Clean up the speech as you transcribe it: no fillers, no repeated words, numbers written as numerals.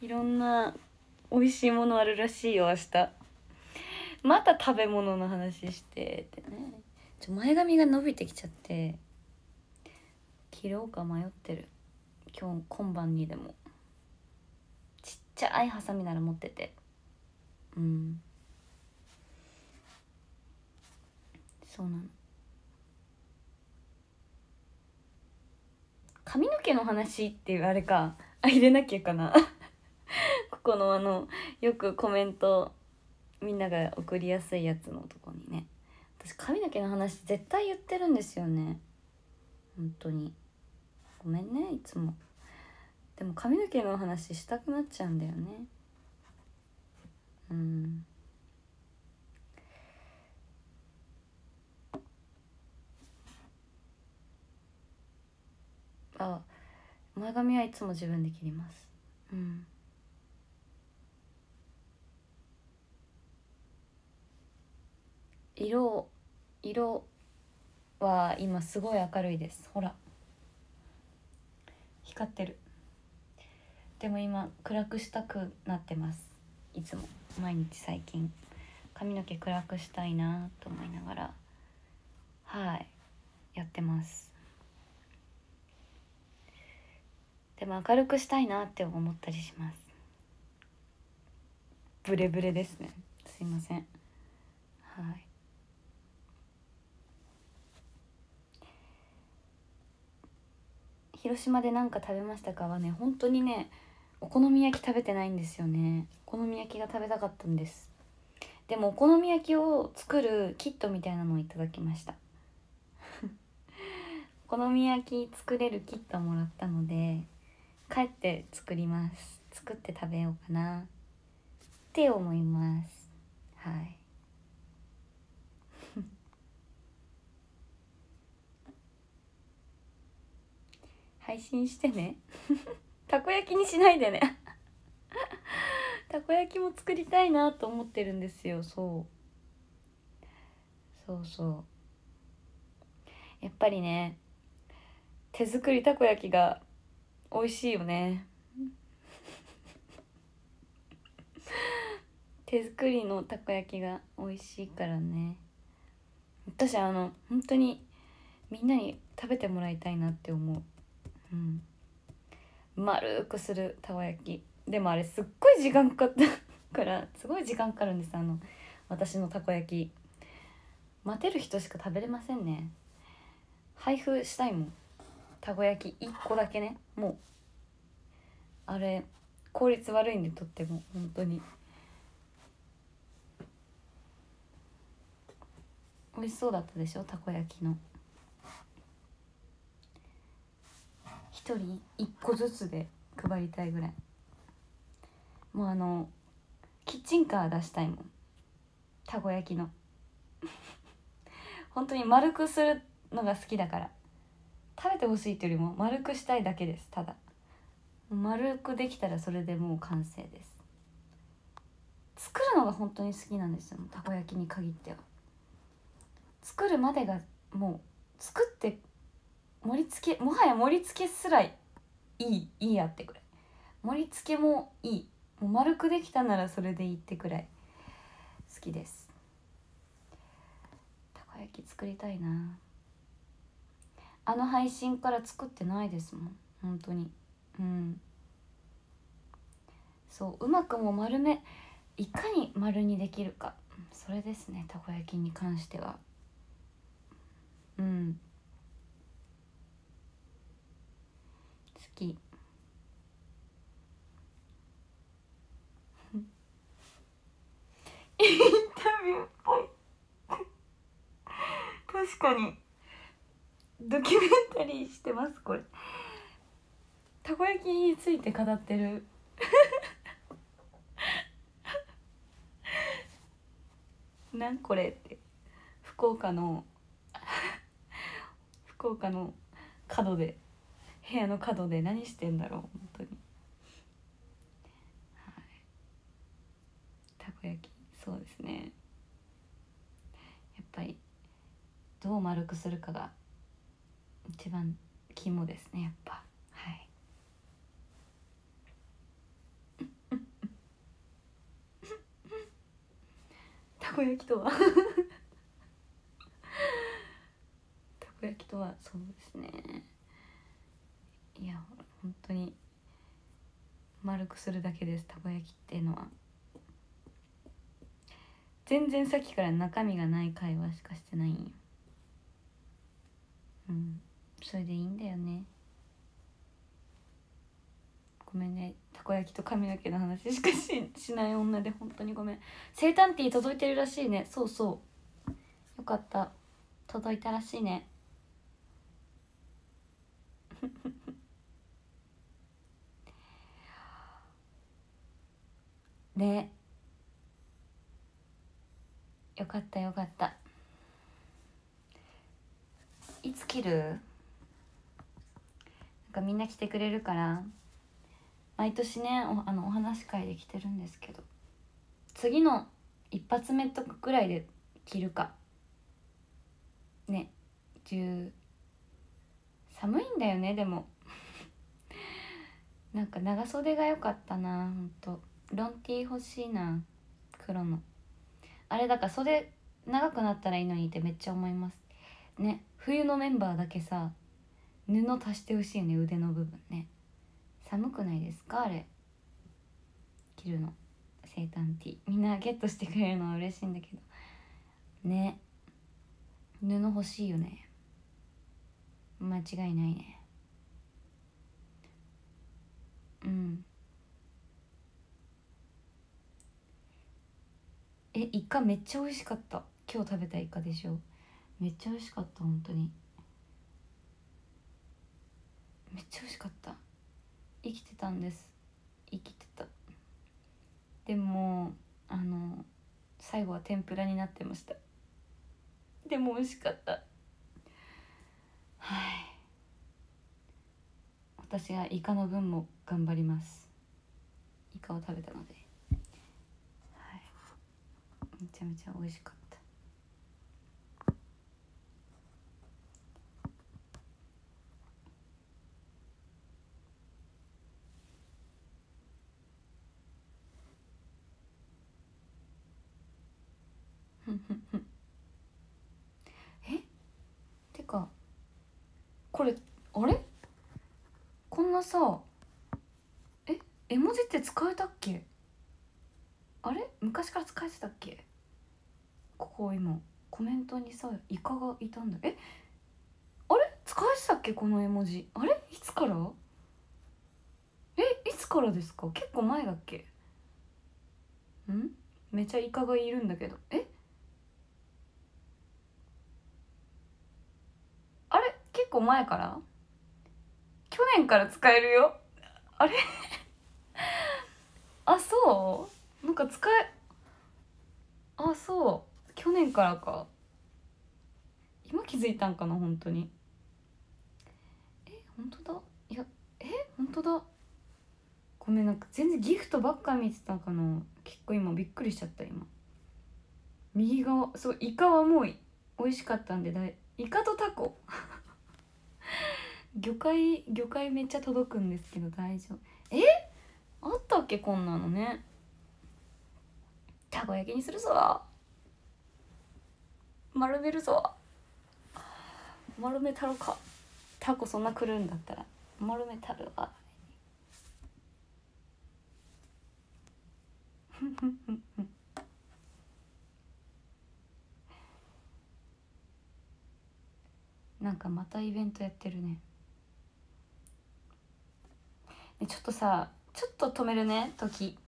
いろんな美味しいものあるらしいよ。明日また食べ物の話してってね。前髪が伸びてきちゃって切ろうか迷ってる。今晩にでも。ちっちゃいハサミなら持ってて、そうなの。髪の毛の話っていうあれか、入れなきゃかなここのよくコメントみんなが送りやすいやつのとこにね、私髪の毛の話絶対言ってるんですよね。本当にごめんね、いつも。でも髪の毛の話したくなっちゃうんだよね。前髪はいつも自分で切ります。色は今すごい明るいです。ほら光ってる。でも今暗くしたくなってます。いつも毎日最近髪の毛暗くしたいなと思いながらやってます。でも明るくしたいなって思ったりします。ブレブレですね、すいません。広島で何か食べましたかはね、本当にね、お好み焼き食べてないんですよね。お好み焼きが食べたかったんです。でもお好み焼きを作るキットみたいなのをいただきましたお好み焼き作れるキットもらったので、帰って作ります。作って食べようかなって思います。配信してねたこ焼きにしないでねたこ焼きも作りたいなと思ってるんですよ。そうやっぱりね、手作りたこ焼きが美味しいよね手作りのたこ焼きが美味しいからね。私本当にみんなに食べてもらいたいなって思う。丸くするたこ焼き。でもあれすっごい時間かかったからすごい時間かかるんです。私のたこ焼き待てる人しか食べれませんね。配布したいもん、たこ焼き1個だけね。もうあれ効率悪いんで、とっても本当に美味しそうだったでしょ、たこ焼きの。1人1個ずつで配りたいぐらい。もうキッチンカー出したいもん、たこ焼きの本当に丸くするのが好きだから、食べてほしいっていうよりも丸くしたいだけです。ただ丸くできたらそれでもう完成です。作るのが本当に好きなんですよ、たこ焼きに限っては。作るまでがもう、作って盛り付け、もはや盛り付けすらいいやってくらい、盛り付けもいい、もう丸くできたならそれでいいってくらい好きです。たこ焼き作りたいな。配信から作ってないですもん本当に。そううまくもいかに丸にできるか、それですね、たこ焼きに関しては。好きインタビューっぽい確かにドキュメンタリーしてます。これたこ焼きについて語ってるなんこれって。福岡の角で、部屋の角で何してんだろう本当に。たこ焼き、そうですね、やっぱりどう丸くするかが一番肝ですね、やっぱ。 たこ焼きとはたこ焼きとはそうですね。いや本当に丸くするだけです、たこ焼きっていうのは。全然さっきから中身がない会話しかしてないんよ。それでいいんだよね。ごめんね、たこ焼きと髪の毛の話しかしない女で本当にごめん。生誕ティー届いてるらしいね。そうそう、よかった、届いたらしいねね、よかったよかった。いつ切る？なんかみんな来てくれるから毎年ね、お話し会で来てるんですけど、次の一発目とかくらいで着るかね。寒いんだよねでもなんか長袖が良かったな。ほんとロンティー欲しいな、黒の。あれだから袖長くなったらいいのにってめっちゃ思いますね。冬のメンバーだけさ布足してほしいよね、腕の部分ね。寒くないですかあれ着るの。生誕ティーみんなゲットしてくれるのは嬉しいんだけどね。布欲しいよね、間違いないね。イカめっちゃ美味しかった。今日食べたイカでしょ。めっちゃ美味しかった、本当にめっちゃ美味しかった。生きてたんです、生きてた。でも最後は天ぷらになってました。でも美味しかった。はい、私はイカの分も頑張ります。イカを食べたので、はい、めちゃめちゃ美味しかった。えてかこれあれ、こんなさ絵文字って使えたっけ？あれ昔から使えてたっけ？ここ今コメントにさイカがいたんだ。あれ使えてたっけこの絵文字。あれいつから？いつからですか？結構前だっけ？めちゃイカがいるんだけど。あれ結構前から？去年から使えるよ。あれあ、そうなんかそう去年からか。今気づいたんかな本当に。本当だ。いや本当だ。ごめん、なんか全然ギフトばっか見てたかな。結構今びっくりしちゃった。今右側、そうイカはもう美味しかったんでイカとタコ魚介めっちゃ届くんですけど大丈夫？あったっけこんなのね。たこ焼きにするぞ、丸めるぞ、丸めたろか。タコそんな来るんだったら丸めたるわなんかまたイベントやってるね。ちょっとさちょっと止めるね時。